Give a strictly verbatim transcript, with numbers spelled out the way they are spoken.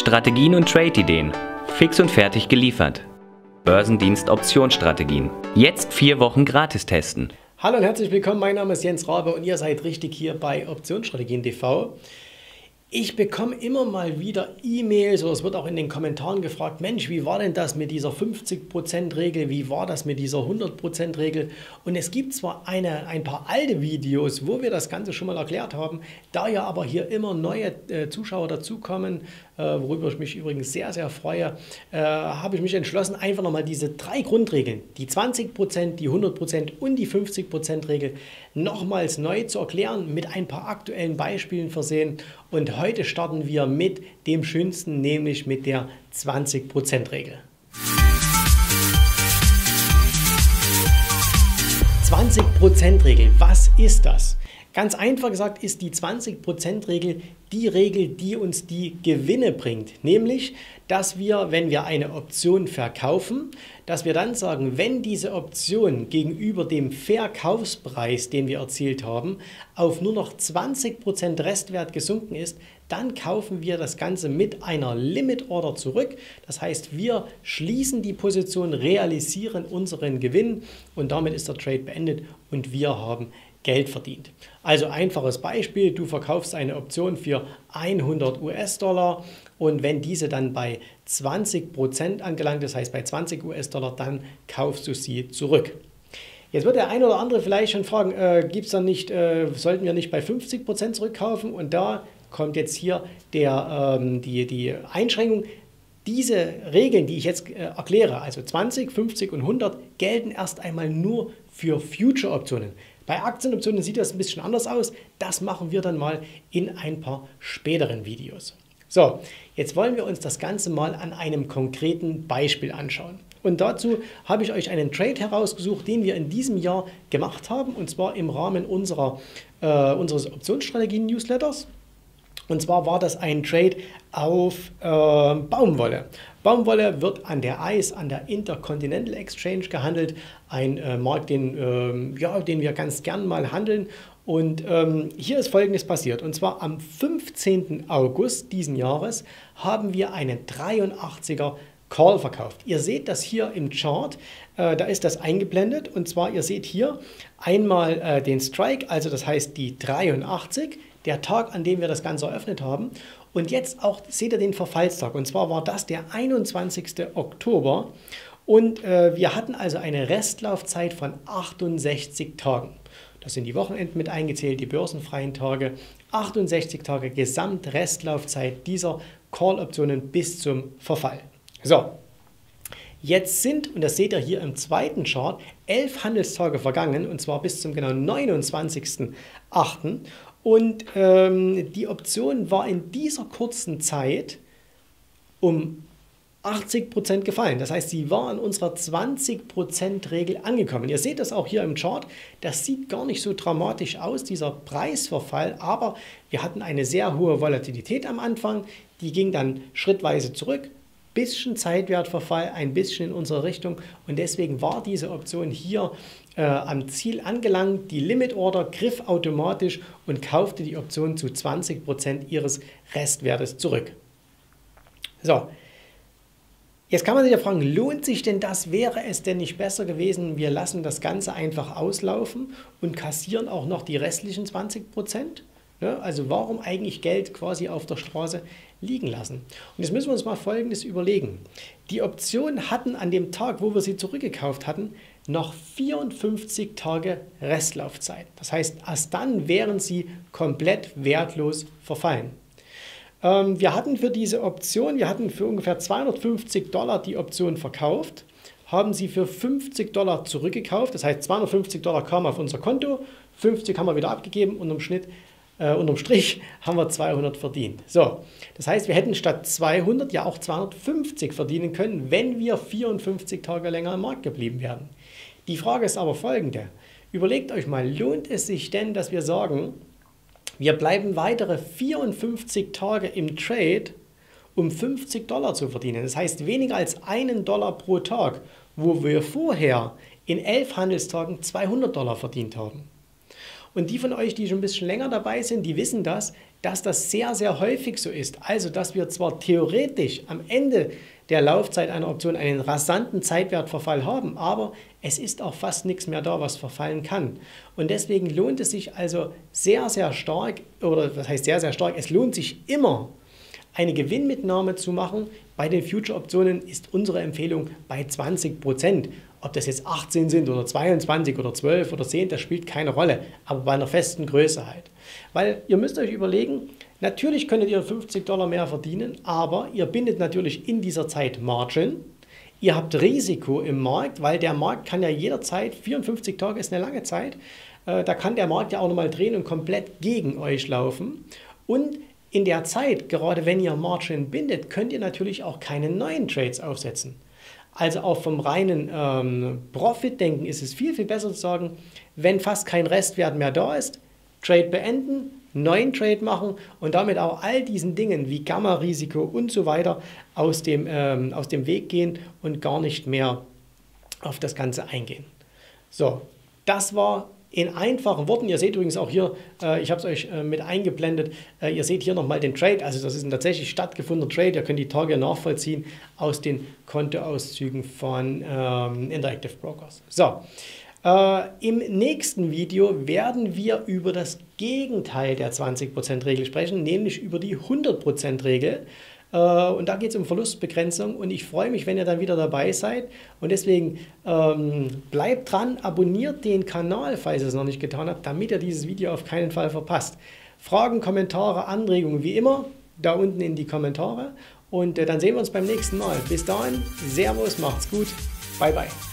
Strategien und Trade-Ideen. Fix und fertig geliefert. Börsendienst Optionsstrategien. Jetzt vier Wochen gratis testen. Hallo und herzlich willkommen, mein Name ist Jens Rabe und ihr seid richtig hier bei Optionsstrategien Punkt t v. Ich bekomme immer mal wieder E-Mails oder es wird auch in den Kommentaren gefragt, Mensch, wie war denn das mit dieser fünfzig Prozent Regel, wie war das mit dieser hundert Prozent Regel? Und es gibt zwar eine, ein paar alte Videos, wo wir das Ganze schon mal erklärt haben, da ja aber hier immer neue äh, Zuschauer dazukommen, äh, worüber ich mich übrigens sehr, sehr freue, äh, habe ich mich entschlossen, einfach nochmal diese drei Grundregeln, die zwanzig Prozent, die hundert Prozent und die fünfzig Prozent Regel nochmals neu zu erklären, mit ein paar aktuellen Beispielen versehen. Und heute starten wir mit dem schönsten, nämlich mit der zwanzig Prozent Regel. zwanzig Prozent Regel, was ist das? Ganz einfach gesagt ist die zwanzig Prozent Regel die Regel, die uns die Gewinne bringt. Nämlich, dass wir, wenn wir eine Option verkaufen, dass wir dann sagen, wenn diese Option gegenüber dem Verkaufspreis, den wir erzielt haben, auf nur noch zwanzig Prozent Restwert gesunken ist, dann kaufen wir das Ganze mit einer Limit Order zurück. Das heißt, wir schließen die Position, realisieren unseren Gewinn und damit ist der Trade beendet und wir haben Geld verdient. Also einfaches Beispiel, du verkaufst eine Option für hundert US-Dollar und wenn diese dann bei zwanzig Prozent angelangt, das heißt bei zwanzig US-Dollar, dann kaufst du sie zurück. Jetzt wird der ein oder andere vielleicht schon fragen, äh, gibt's dann nicht, äh, sollten wir nicht bei fünfzig Prozent zurückkaufen? Und da kommt jetzt hier der, ähm, die, die Einschränkung. Diese Regeln, die ich jetzt äh, erkläre, also zwanzig, fünfzig und hundert, gelten erst einmal nur für Future-Optionen. Bei Aktienoptionen sieht das ein bisschen anders aus. Das machen wir dann mal in ein paar späteren Videos. So, jetzt wollen wir uns das Ganze mal an einem konkreten Beispiel anschauen. Und dazu habe ich euch einen Trade herausgesucht, den wir in diesem Jahr gemacht haben, und zwar im Rahmen unserer, äh, unseres Optionsstrategien-Newsletters. Und zwar war das ein Trade auf äh, Baumwolle. Baumwolle wird an der I C E, an der Intercontinental Exchange gehandelt. Ein äh, Markt, den, äh, ja, den wir ganz gern mal handeln. Und ähm, hier ist Folgendes passiert. Und zwar am fünfzehnten August diesen Jahres haben wir einen dreiundachtziger Call verkauft. Ihr seht das hier im Chart, äh, da ist das eingeblendet. Und zwar, ihr seht hier einmal äh, den Strike, also das heißt die dreiundachtzig, der Tag, an dem wir das Ganze eröffnet haben. Und jetzt auch seht ihr den Verfallstag. Und zwar war das der einundzwanzigste Oktober. Und äh, wir hatten also eine Restlaufzeit von achtundsechzig Tagen. Das sind die Wochenenden mit eingezählt, die börsenfreien Tage. achtundsechzig Tage Gesamtrestlaufzeit dieser Call-Optionen bis zum Verfall. So, jetzt sind, und das seht ihr hier im zweiten Chart, elf Handelstage vergangen, und zwar bis zum genau neunundzwanzigsten achten Und ähm, die Option war in dieser kurzen Zeit um achtzig Prozent gefallen. Das heißt, sie war an unserer zwanzig Prozent Regel angekommen. Ihr seht das auch hier im Chart. Das sieht gar nicht so dramatisch aus, dieser Preisverfall. Aber wir hatten eine sehr hohe Volatilität am Anfang. Die ging dann schrittweise zurück. Bisschen Zeitwertverfall, ein bisschen in unsere Richtung. Und deswegen war diese Option hier äh, am Ziel angelangt. Die Limit Order griff automatisch und kaufte die Option zu zwanzig Prozent ihres Restwertes zurück. So, jetzt kann man sich ja fragen, lohnt sich denn das? Wäre es denn nicht besser gewesen, wir lassen das Ganze einfach auslaufen und kassieren auch noch die restlichen zwanzig Prozent? Ja, also warum eigentlich Geld quasi auf der Straße liegen lassen? Und jetzt müssen wir uns mal Folgendes überlegen. Die Optionen hatten an dem Tag, wo wir sie zurückgekauft hatten, noch vierundfünfzig Tage Restlaufzeit. Das heißt, erst dann wären sie komplett wertlos verfallen. Ähm, wir hatten für diese Option, wir hatten für ungefähr zweihundertfünfzig Dollar die Option verkauft, haben sie für fünfzig Dollar zurückgekauft. Das heißt, zweihundertfünfzig Dollar kamen auf unser Konto, fünfzig haben wir wieder abgegeben und im Schnitt Äh, unterm Strich haben wir zweihundert verdient. So, das heißt, wir hätten statt zweihundert ja auch zweihundertfünfzig verdienen können, wenn wir vierundfünfzig Tage länger im Markt geblieben wären. Die Frage ist aber folgende. Überlegt euch mal, lohnt es sich denn, dass wir sagen, wir bleiben weitere vierundfünfzig Tage im Trade, um fünfzig Dollar zu verdienen? Das heißt, weniger als einen Dollar pro Tag, wo wir vorher in elf Handelstagen zweihundert Dollar verdient haben. Und die von euch, die schon ein bisschen länger dabei sind, die wissen das, dass das sehr, sehr häufig so ist. Also, dass wir zwar theoretisch am Ende der Laufzeit einer Option einen rasanten Zeitwertverfall haben, aber es ist auch fast nichts mehr da, was verfallen kann. Und deswegen lohnt es sich also sehr, sehr stark, oder was heißt sehr, sehr stark, es lohnt sich immer, eine Gewinnmitnahme zu machen. Bei den Future-Optionen ist unsere Empfehlung bei zwanzig Prozent. Ob das jetzt achtzehn sind oder zweiundzwanzig oder zwölf oder zehn, das spielt keine Rolle, aber bei einer festen Größe halt. Weil ihr müsst euch überlegen, natürlich könntet ihr fünfzig Dollar mehr verdienen, aber ihr bindet natürlich in dieser Zeit Margin. Ihr habt Risiko im Markt, weil der Markt kann ja jederzeit, vierundfünfzig Tage ist eine lange Zeit, äh, da kann der Markt ja auch nochmal drehen und komplett gegen euch laufen. Und in der Zeit, gerade wenn ihr Margin bindet, könnt ihr natürlich auch keine neuen Trades aufsetzen. Also auch vom reinen ähm, Profit-Denken ist es viel, viel besser zu sagen, wenn fast kein Restwert mehr da ist, Trade beenden, neuen Trade machen und damit auch all diesen Dingen wie Gamma-Risiko und so weiter aus dem, ähm, aus dem Weg gehen und gar nicht mehr auf das Ganze eingehen. So, das war in einfachen Worten. Ihr seht übrigens auch hier, äh, ich habe es euch äh, mit eingeblendet, äh, ihr seht hier nochmal den Trade, also das ist ein tatsächlich stattgefundener Trade, ihr könnt die Tage nachvollziehen aus den Kontoauszügen von ähm, Interactive Brokers. So, äh, im nächsten Video werden wir über das Gegenteil der zwanzig Prozent Regel sprechen, nämlich über die hundert Prozent Regel. Und da geht es um Verlustbegrenzung und ich freue mich, wenn ihr dann wieder dabei seid. Und deswegen ähm, bleibt dran, abonniert den Kanal, falls ihr es noch nicht getan habt, damit ihr dieses Video auf keinen Fall verpasst. Fragen, Kommentare, Anregungen wie immer da unten in die Kommentare. Und äh, dann sehen wir uns beim nächsten Mal. Bis dahin, Servus, macht's gut, bye bye.